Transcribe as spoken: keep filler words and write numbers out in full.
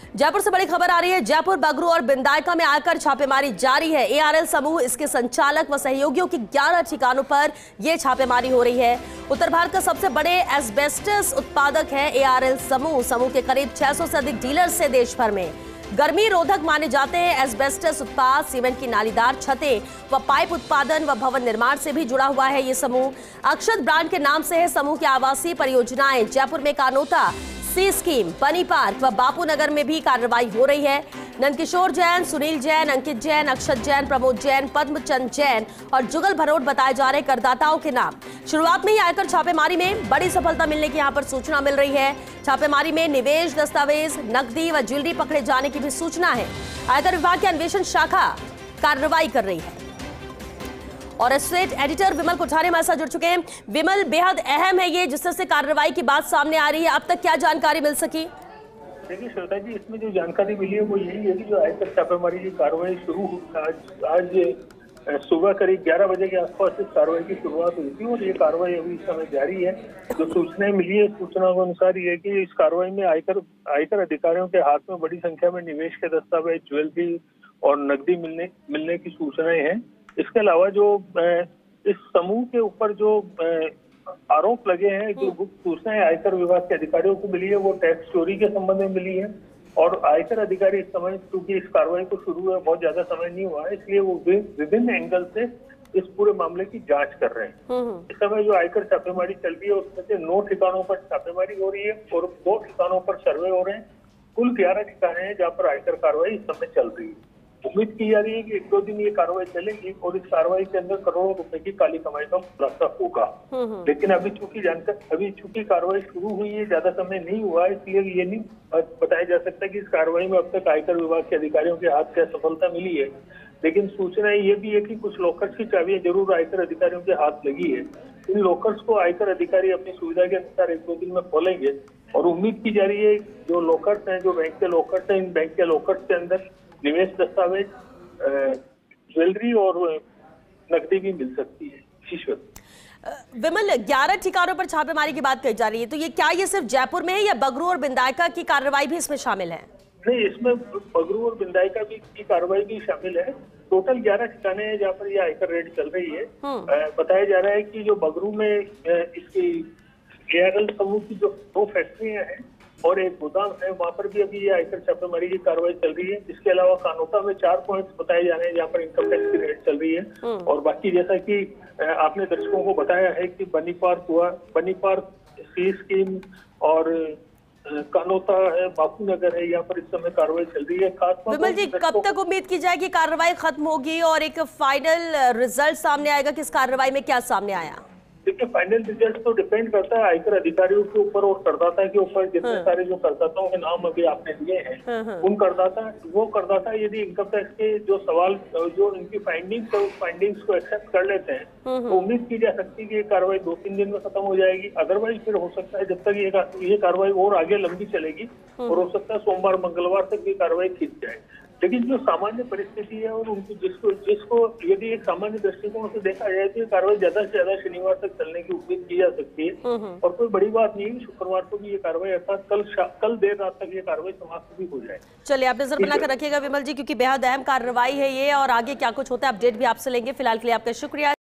जयपुर से बड़ी खबर आ रही है। जयपुर, बगरू और बिंदायका में आकर छापेमारी जारी है। एआरएल समूह, इसके संचालक व सहयोगियों की ग्यारह ठिकानों पर यह छापेमारी हो रही है। उत्तर भारत का सबसे बड़े एस्बेस्टस उत्पादक है एआरएल समूह। समूह के करीब छह सौ से अधिक डीलर्स है देश भर में। गर्मी रोधक माने जाते हैं एस्बेस्टस उत्पाद। सीमेंट की नालीदार छतें व पाइप उत्पादन व भवन निर्माण से भी जुड़ा हुआ है ये समूह। अक्षत ब्रांड के नाम से है समूह की आवासीय परियोजनाएं। जयपुर में Kanota, C scheme, Bani park व बापू नगर में भी कार्रवाई हो रही है। नंदकिशोर जैन, सुनील जैन, अंकित जैन, अक्षत जैन, प्रमोद जैन, पद्मचंद जैन और जुगल भरोट बताए जा रहे करदाताओं के नाम। शुरुआत में ही आयकर छापेमारी में बड़ी सफलता मिलने की यहां पर सूचना मिल रही है। छापेमारी में निवेश दस्तावेज, नकदी व ज्वेलरी पकड़े जाने की भी सूचना है। आयकर विभाग की अन्वेषण शाखा कार्रवाई कर रही है। और एस्टेट एडिटर विमल कोठारी हमारे साथ जुड़ चुके हैं। विमल, बेहद अहम है ये जिस तरह से कार्रवाई की बात सामने आ रही है, अब तक क्या जानकारी मिल सकी? देखिए श्वेता जी, इसमें जो जानकारी मिली है वो यही है कि जो आयकर छापेमारी की कार्रवाई शुरू आज आज सुबह करीब ग्यारह बजे के आसपास इस कार्रवाई की शुरुआत हुई थी और ये कार्रवाई अभी इस समय जारी है। जो सूचनाएं मिली है, सूचना के अनुसार ये है कि इस कार्रवाई में आयकर आयकर अधिकारियों के हाथ में बड़ी संख्या में निवेश के दस्तावेज, ज्वेलरी और नकदी मिलने मिलने की सूचनाएं हैं। इसके अलावा जो इस समूह के ऊपर जो आरोप लगे हैं, जो गुप्त सूचनाएं आयकर विभाग के अधिकारियों को मिली है, वो टैक्स चोरी के संबंध में मिली है। और आयकर अधिकारी इस समय, क्योंकि इस कार्रवाई को शुरू हुआ बहुत ज्यादा समय नहीं हुआ है, इसलिए वो विभिन्न एंगल से इस पूरे मामले की जांच कर रहे हैं। इस समय जो आयकर छापेमारी चल रही है उसमें से नौ ठिकानों पर छापेमारी हो रही है और दो ठिकानों पर सर्वे हो रहे हैं। कुल ग्यारह ठिकाने हैं जहाँ पर आयकर कार्रवाई इस समय चल रही है। उम्मीद की जा रही है कि एक दो दिन ये कार्रवाई चलेगी और इस कार्रवाई के अंदर करोड़ों रुपए की काली कमाई का खुलासा होगा। लेकिन अभी चूंकि जानकर अभी चूंकि कार्रवाई शुरू हुई है, ज्यादा समय नहीं हुआ, इसलिए ये नहीं बताया जा सकता कि इस कार्रवाई में अब तक आयकर विभाग के अधिकारियों के हाथ क्या सफलता मिली है। लेकिन सूचना ये भी है कि कुछ लॉकर्स की चाबियां जरूर आयकर अधिकारियों के हाथ लगी है। इन लॉकर्स को आयकर अधिकारी अपनी सुविधा के अनुसार एक दो दिन में खोलेंगे और उम्मीद की जा रही है जो लॉकर्स हैं, जो बैंक के लॉकर्स हैं, इन बैंक के लॉकर्स के अंदर निवेश दस्तावेज, ज्वेलरी और नकदी भी मिल सकती है। ईश्वर विमल, ग्यारह ठिकानों पर छापेमारी की बात कही जा रही है, तो ये क्या ये सिर्फ जयपुर में है या बगरू और बिंदायका की कार्रवाई भी इसमें शामिल है? नहीं, इसमें बगरू और बिंदायका भी की कार्रवाई भी शामिल है। टोटल ग्यारह ठिकाने हैं जहाँ पर ये आयकर रेड चल रही है। बताया जा रहा है कि जो बगरू में इसकी एआरएल समूह की जो दो फैक्ट्रियां हैं और एक गोदाम है, वहाँ पर भी अभी ये आयकर छापेमारी की कार्रवाई चल रही है। इसके अलावा कानोता में चार पॉइंट्स बताए जा रहे हैं जहाँ पर इनकम टैक्स की रेड चल रही है। और बाकी जैसा कि आपने दर्शकों को बताया है कि बनी पार्क हुआ, बनी पार्क, सी स्कीम और कानोता है, बापू नगर है, यहाँ पर इस समय कार्रवाई चल रही है। खास विमल जी, कब तक उम्मीद की जाए कि कार्रवाई खत्म होगी और एक फाइनल रिजल्ट सामने आएगा कि इस कार्रवाई में क्या सामने आया? देखिए, फाइनल रिजल्ट तो डिपेंड करता है आयकर अधिकारियों के ऊपर और करदाता के ऊपर। जितने हाँ। सारे जो करदाताओं के नाम अभी आपने दिए हैं, हाँ हाँ। उन करदाता वो करदाता यदि इनकम टैक्स के जो सवाल, जो इनकी फाइंडिंग्स है, उस फाइंडिंग्स को एक्सेप्ट कर लेते हैं तो उम्मीद की जा सकती है कि ये कार्रवाई दो तीन दिन में खत्म हो जाएगी। अदरवाइज फिर हो सकता है जब तक ये ये कार्रवाई और आगे लंबी चलेगी और हो सकता है सोमवार मंगलवार तक ये कार्रवाई खींच जाए। लेकिन जो सामान्य परिस्थिति है और उनको जिसको जिसको यदि एक सामान्य दृष्टिकोण से देखा जाए तो ये कार्रवाई ज्यादा से ज्यादा शनिवार तक चलने की उम्मीद की जा सकती है। और कोई बड़ी बात नहीं है, शुक्रवार को भी ये कार्रवाई अर्थात कल कल देर रात तक ये कार्रवाई समाप्त भी हो जाए। चलिए, आप नजर बनाकर रखिएगा विमल जी, क्योंकि बेहद अहम कार्रवाई है ये और आगे क्या कुछ होता है अपडेट भी आपसे लेंगे। फिलहाल के लिए आपका शुक्रिया।